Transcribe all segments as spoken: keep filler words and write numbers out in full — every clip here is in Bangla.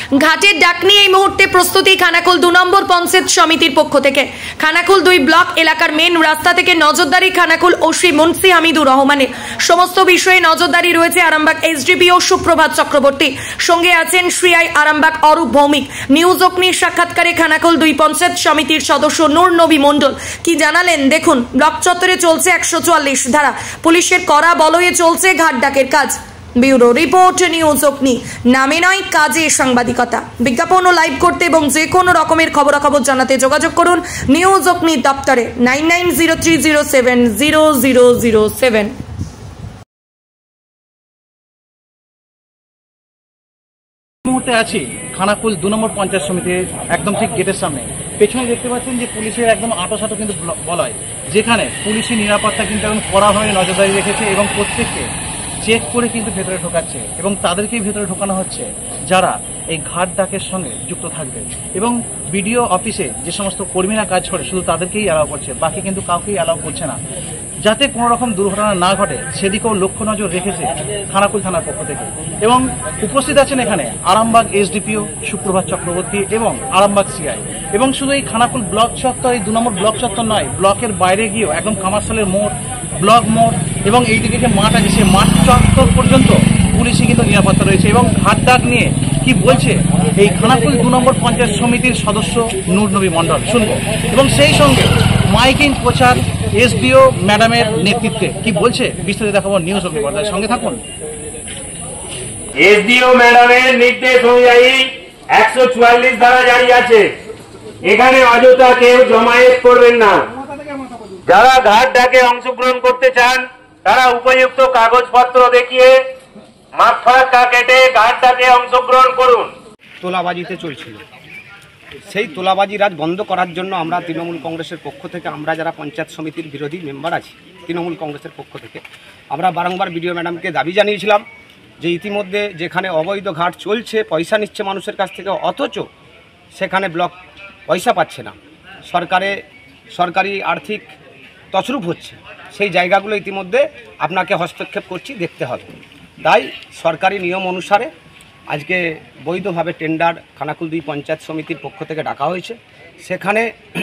ঘাটের ডাক নিয়ে এই মুহূর্তে প্রস্তুতি খানাকুল দু নম্বর পঞ্চায়েত সমিতির পক্ষ থেকে। খানাকুল দুই ব্লক এলাকার মেন রাস্তা থেকে নজরদারি খানাকুল ওসি মুন্সি হামিদুর রহমানের। সমস্ত বিষয়ে নজরদারি রয়েছে আরামবাগ এসডিপিও সুপ্রভাত চক্রবর্তী, সঙ্গে আছেন শ্রীআই আরামবাগ অরূপ ভৌমিক। নিউজ অগ্নির সাক্ষাৎকারে খানাকুল দুই পঞ্চায়েত সমিতির সদস্য নূর নবী মণ্ডল কি জানালেন দেখুন। ব্লক চত্বরে চলছে একশো চুয়াল্লিশ ধারা, পুলিশের কড়া বলয়ে চলছে ঘাট ডাকের কাজ। ব্যুরো রিপোর্ট, নিউজ অগ্নি। নামে নয় কাজে সাংবাদিকতা। বিজ্ঞাপন ও লাইভ করতে এবং যে কোনো রকমের খবরাখবর জানাতে যোগাযোগ করুন নিউজ অগ্নি দপ্তরে nine nine zero three zero seven zero zero zero seven. মুহূর্তে আছি খানাকুল দু নম্বর পঞ্চায়েত সমিতির একদম ঠিক গেটের সামনে। পেছনে দেখতে পাচ্ছেন যে পুলিশের একদম আটোসাটো কিন্তু বলয়, যেখানে পুলিশের নিরাপত্তা কিন্তু একদম কড়াভাবে নজরদারি রেখেছে এবং প্রত্যেককে চেক করে কিন্তু ভেতরে ঢোকাচ্ছে এবং তাদেরকেই ভেতরে ঢোকানো হচ্ছে যারা এই ঘাট ডাকের সঙ্গে যুক্ত থাকবে। এবং বিডিও অফিসে যে সমস্ত কর্মীরা কাজ করে শুধু তাদেরকেই অ্যালাউ করছে, বাকি কিন্তু কাউকেই অ্যালাউ করছে না, যাতে কোনো রকম দুর্ঘটনা না ঘটে সেদিকেও লক্ষ্য নজর রেখেছে খানাকুল থানার পক্ষ থেকে। এবং উপস্থিত আছেন এখানে আরামবাগ এসডিপিও সুপ্রভাত চক্রবর্তী এবং আরামবাগ সিআই। এবং শুধু এই খানাকুল ব্লক চত্বর, এই দু নম্বর ব্লক চত্বর নয়, ব্লকের বাইরে গিয়েও একদম কামারশালের মোড়, ব্লক মোড় এবং এইদিকে যে মাঠ আছে সেই মাঠ চত্বর পর্যন্ত পুলিশই কিন্তু নিরাপত্তা রয়েছে। এবং ঘাট ডাক নিয়ে কি বলছে এই খানাকুল দু নম্বর পঞ্চায়েত সমিতির সদস্য নূর নবী মণ্ডল শুনবো, এবং সেই সঙ্গে মাইকিং প্রচার এসডিও ম্যাডামের নেতৃত্বে কি বলছে বিস্তারিত দেখাবো নিউজ অগ্নি পর্দার সঙ্গে থাকুন। এসডিও ম্যাডামের নির্দেশ অনুযায়ী একশো চুয়াল্লিশ ধারা জারি আছে। এখানে অযথা কেউ জমায়েত করবেন না। যারা ঘাট ডাকে অংশগ্রহণ করতে চান তারা উপযুক্ত কাগজপত্র দেখিয়ে মাঠ ফাঁকা কেটে ঘাট ডাকে অংশগ্রহণ করুন। তোলাবাজিতে চলছিল, সেই তোলাবাজি রাজ বন্ধ করার জন্য আমরা তৃণমূল কংগ্রেসের পক্ষ থেকে, আমরা যারা পঞ্চায়েত সমিতির বিরোধী মেম্বার আছি তৃণমূল কংগ্রেসের পক্ষ থেকে, আমরা বারংবার বিডিও ম্যাডামকে দাবি জানিয়েছিলাম যে ইতিমধ্যে যেখানে অবৈধ ঘাট চলছে, পয়সা নিচ্ছে মানুষের কাছ থেকে, অথচ সেখানে ব্লক পয়সা পাচ্ছে না, সরকারে সরকারি আর্থিক তছরূপ হচ্ছে, সেই জায়গাগুলো ইতিমধ্যে আপনাকে হস্তক্ষেপ করছি, দেখতে হবে। তাই সরকারি নিয়ম অনুসারে আজকে বৈধভাবে টেন্ডার খানাকুল দুই পঞ্চায়েত সমিতির পক্ষ থেকে ডাকা হয়েছে। সেখানে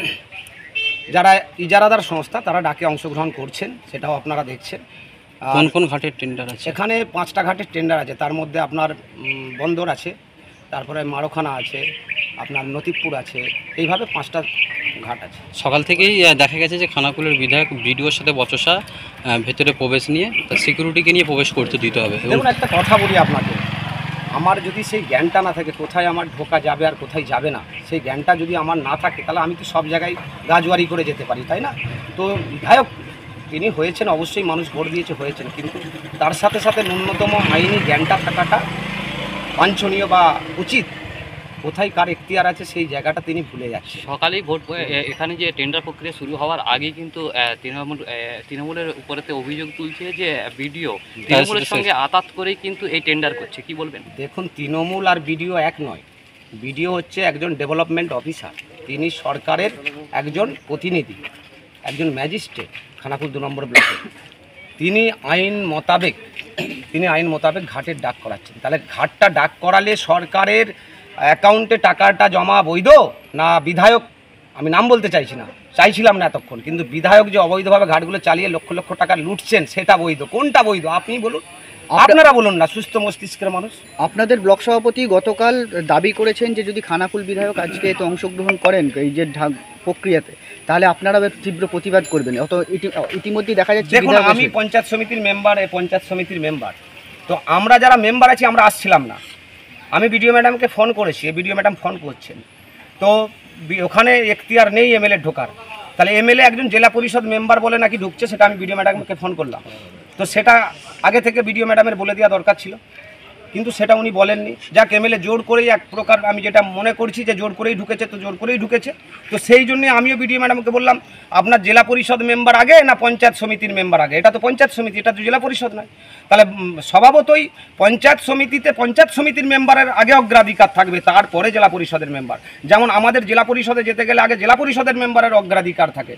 যারা ইজারাদার সংস্থা তারা ডাকে অংশগ্রহণ করছেন, সেটাও আপনারা দেখছেন। কোন কোন ঘাটের টেন্ডার আছে? এখানে পাঁচটা ঘাটের টেন্ডার আছে, তার মধ্যে আপনার বন্দর আছে, তারপরে মারোখানা আছে, আপনার নতিবপুর আছে, এইভাবে পাঁচটা ঘাট আছে। সকাল থেকেই দেখা গেছে যে খানাকুলের বিধায়ক বিডিওর সাথে বচসা, ভেতরে প্রবেশ নিয়ে সিকিউরিটিকে নিয়ে প্রবেশ করতে দিতে হবে। এবং একটা কথা বলি আপনাকে, আমার যদি সেই জ্ঞানটা না থাকে কোথায় আমার ঢোকা যাবে আর কোথায় যাবে না, সেই জ্ঞানটা যদি আমার না থাকে তাহলে আমি তো সব জায়গায় গাজওয়ারি করে যেতে পারি, তাই না? তো বিধায়ক তিনি হয়েছেন, অবশ্যই মানুষ ভোট দিয়েছে, হয়েছেন, কিন্তু তার সাথে সাথে ন্যূনতম আইনি জ্ঞানটা থাকাটা বাঞ্ছনীয় বা উচিত। কোথায় কার এখতিয়ার আছে সেই জায়গাটা তিনি ভুলে যাচ্ছেন। সকালেই ভোট, এখানে যে টেন্ডার প্রক্রিয়া শুরু হওয়ার আগেই কিন্তু তৃণমূল তৃণমূলের উপরেতে অভিযোগ তুলছে যে বিডিও তৃণমূলের সঙ্গে আতাত করেই কিন্তু এই টেন্ডার করছে, কি বলবেন? দেখুন, তৃণমূল আর বিডিও এক নয়। বিডিও হচ্ছে একজন ডেভেলপমেন্ট অফিসার, তিনি সরকারের একজন প্রতিনিধি, একজন ম্যাজিস্ট্রেট খানাকুল দু নম্বর ব্লকে। তিনি আইন মোতাবেক তিনি আইন মোতাবেক ঘাটের ডাক করাচ্ছেন। তাহলে ঘাটটা ডাক করালে সরকারের অ্যাকাউন্টে টাকাটা জমা বৈধ না বিধায়ক, আমি নাম বলতে চাইছি না, চাইছিলাম না এতক্ষণ, কিন্তু বিধায়ক যে অবৈধভাবে ঘাটগুলো চালিয়ে লক্ষ লক্ষ টাকা লুটছেন সেটা বৈধ? কোনটা বৈধ আপনি বলুন, আপনারা বলুন না, সুস্থ মস্তিষ্কের মানুষ। আপনাদের ব্লক সভাপতি গতকাল দাবি করেছেন যে যদি খানাকুল বিধায়ক আজকে এতে অংশগ্রহণ করেন এই যে প্রক্রিয়াতে, তাহলে আপনারা তীব্র প্রতিবাদ করবেন। অত ইতিমধ্যেই দেখা যাচ্ছে। দেখুন, আমি পঞ্চায়েত সমিতির মেম্বার, এই পঞ্চায়েত সমিতির মেম্বার, তো আমরা যারা মেম্বার আছি আমরা আসছিলাম না। আমি বিডিও ম্যাডামকে ফোন করেছি, বিডিও ম্যাডাম ফোন করছেন, তো ওখানে এখতিয়ার নেই এমএলএ ঢোকার। তাহলে এমএলএ একজন জেলা পরিষদ মেম্বার বলে নাকি ঢুকছে, সেটা আমি বিডিও ম্যাডামকে ফোন করলাম, তো সেটা আগে থেকে বিডিও ম্যাডামের বলে দেওয়া দরকার ছিল, কিন্তু সেটা উনি বলেননি। যাক, এমএলএ জোর করেই, এক প্রকার আমি যেটা মনে করছি যে জোর করেই ঢুকেছে, তো জোর করেই ঢুকেছে। তো সেই জন্যে আমিও বিডিও ম্যাডামকে বললাম, আপনার জেলা পরিষদ মেম্বার আগে না পঞ্চায়েত সমিতির মেম্বার আগে? এটা তো পঞ্চায়েত সমিতি, এটা তো জেলা পরিষদ নয়। তাহলে স্বভাবতই পঞ্চায়েত সমিতিতে পঞ্চায়েত সমিতির মেম্বারের আগে অগ্রাধিকার থাকবে, তারপরে জেলা পরিষদের মেম্বার। যেমন আমাদের জেলা পরিষদে যেতে গেলে আগে জেলা পরিষদের মেম্বারের অগ্রাধিকার থাকে।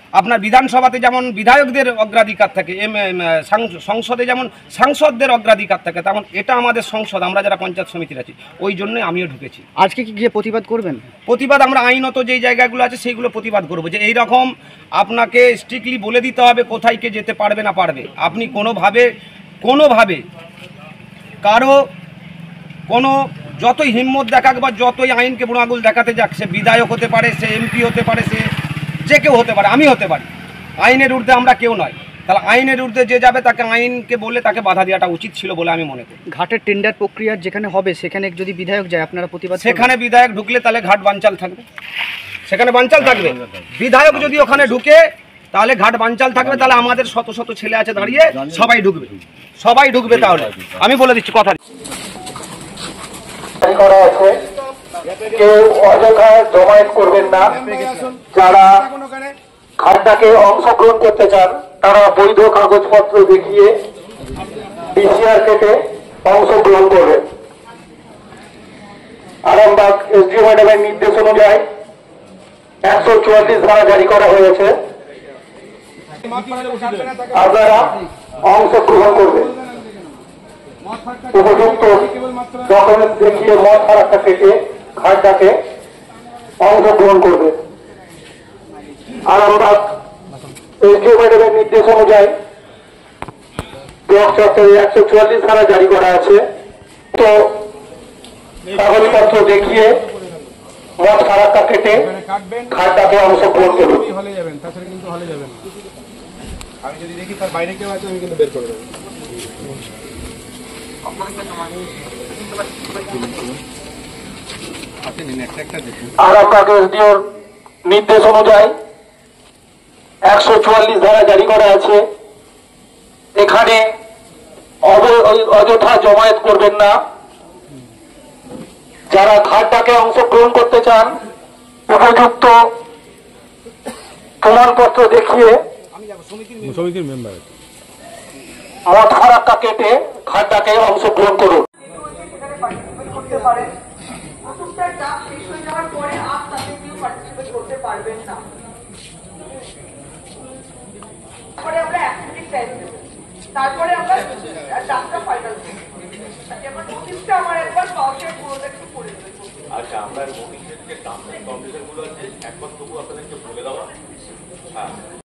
আপনার বিধানসভাতে যেমন বিধায়কদের অগ্রাধিকার থাকে, এম সংসদে যেমন সাংসদদের অগ্রাধিকার থাকে, তেমন এটা আমাদের সংসদ, আমরা যারা পঞ্চায়েত সমিতির আছি ওই জন্যই আমিও ঢুকেছি। আজকে কি গিয়ে প্রতিবাদ করবেন? প্রতিবাদ আমরা আইনত যেই জায়গাগুলো আছে সেইগুলো প্রতিবাদ করবো, যে এই রকম আপনাকে স্ট্রিক্টলি বলে দিতে হবে কোথায় কে যেতে পারবে না পারবে। আপনি কোনোভাবে কোনোভাবে কারো কোনো যতই হিম্মত দেখাক বা যতই আইনকে বুড়ো আঙুল দেখাতে যাক, সে বিধায়ক হতে পারে, সে এমপি হতে পারে, সে যে কেউ হতে পারে, আমি হতে পারি, আইনের ঊর্ধ্বে আমরা কেউ নয়। তাহলে আইনের ঊর্ধ্বে যে যাবে তাকে আইনকে বলে তাকে বাধা দেওয়াটা উচিত ছিল বলে আমি মনে করি। ঘাটের টেন্ডার প্রক্রিয়া যেখানে হবে সেখানে যদি বিধায়ক যায় আপনারা প্রতিবাদ করবেন? সেখানে বিধায়ক ঢুকলে তাহলে ঘাট বানচাল থাকবে, সেখানে বানচাল থাকবে। বিধায়ক যদি ওখানে ঢুকে তাহলে ঘাট বানচাল থাকবে, তাহলে আমাদের শত শত ছেলে আছে দাঁড়িয়ে, সবাই ঢুকবে, সবাই ঢুকবে। তাহলে আমি বলে দিচ্ছি কথা করা আছে, কেউ অযথা জমায়েত করবেন না। যারা ঘাটটাকে অংশগ্রহণ করতে চান তারা বৈধ কাগজপত্র দেখিয়ে ডিসিআর কেটে অংশগ্রহণ করবেন। আরামবাগ এসডিও ম্যাডামের নির্দেশ অনুযায়ী একশো চুয়াল্লিশ ধারা জারি করা হয়েছে, আপনারা অংশগ্রহণ করবেন। উপযুক্ত ডকুমেন্ট দেখিয়ে মদ ফারাকটা কেটে ঘাটটাকে অংশগ্রহণ করবে। আরামবাগ এসডিও ম্যাডামের নির্দেশ অনুযায়ী ব্লক চত্বরে একশো চুয়াল্লিশ ধারা জারি করা আছে, তো কাগজপত্র দেখিয়ে মদ ফারাকটা কেটে ঘাটটাকে অংশগ্রহণ করবে। আমি যদি দেখি তার বাইরে কেউ আছে আমি কিন্তু বের করে দেবো। আরামবাগ এসডিওর নির্দেশ অনুযায়ী একশো চুয়াল্লিশ ধারা জারি করা আছে, এখানে অযথা জমায়েত করবেন না। যারা ঘাটটাকে অংশগ্রহণ করতে চান উপযুক্ত প্রমাণপত্র দেখিয়ে সমিতির মেম্বার মদ ফারাক্কা কেটে ঘাটটাকে অংশগ্রহণ করুন। তারপরে আমরা ডাক্তার ফাইনাল আমার নোটিশটা আমার একবার পাওয়ার পুরোটা একটু করে দেবো। আচ্ছা, আমরা নোটিশের যে টার্মস এন্ড কন্ডিশন গুলো আছে একবার তবু আপনাদেরকে বলে দেওয়া। হ্যাঁ।